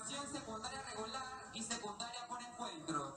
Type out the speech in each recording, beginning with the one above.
educación secundaria regular y secundaria por encuentro.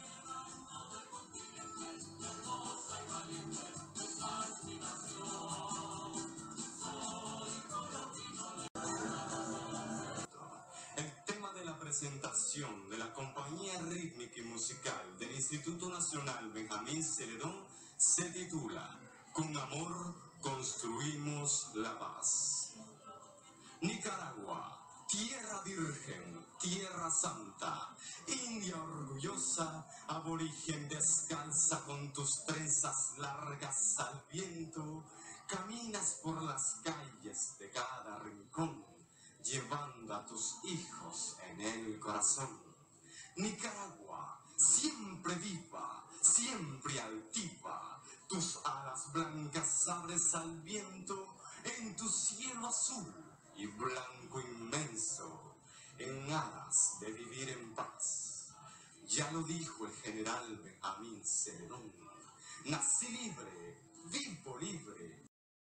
El tema de la presentación de la compañía rítmica y musical del Instituto Nacional Benjamín Celedón se titula Con amor construimos la paz. Nicaragua, tierra virgen, tierra santa, India orgullosa, aborigen descalza con tus trenzas largas al viento, caminas por las calles de cada rincón, llevando a tus hijos en el corazón. Nicaragua, siempre viva, siempre altiva, tus alas blancas abres al viento en tu cielo azul y blanco inmenso, en aras de vivir en paz. Ya lo dijo el general Benjamín Celedón, nací libre, vivo libre.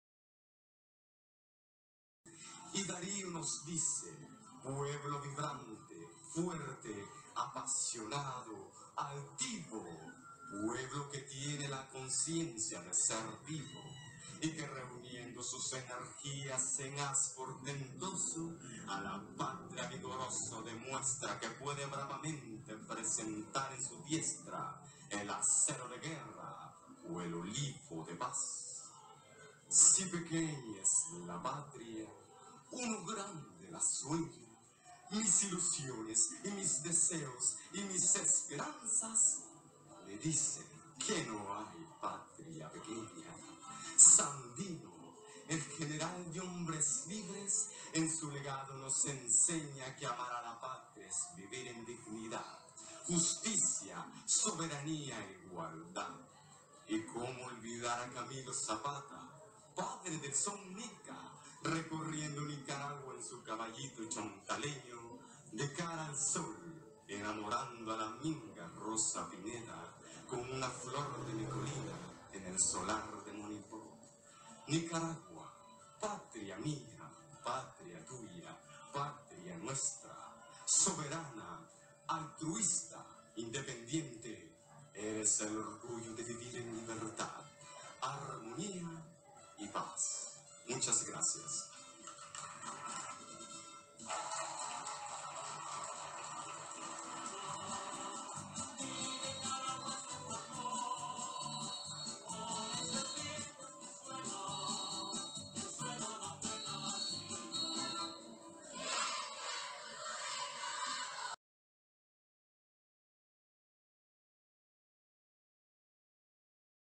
Y Darío nos dice, pueblo vibrante, fuerte, apasionado, altivo, pueblo que tiene la conciencia de ser vivo y que reuniendo sus energías en haz portentoso a la patria vigoroso demuestra que puede bravamente presentar en su diestra el acero de guerra o el olivo de paz. Si pequeña es la patria, uno grande la sueña, mis ilusiones y mis deseos y mis esperanzas me dicen que no hay patria pequeña. Sandino, el general de hombres libres, en su legado nos enseña que amar a la patria es vivir en dignidad, justicia, soberanía e igualdad. Y cómo olvidar a Camilo Zapata, padre del son nica, recorriendo Nicaragua en su caballito chontaleño, de cara al sol, enamorando a la minga Rosa Pineda, con una flor de Nicolina en el solar de Monipó. Nicaragua, patria mía, patria tuya, patria nuestra, soberana, altruista, independiente, eres el orgullo de vivir en libertad, armonía y paz. Muchas gracias.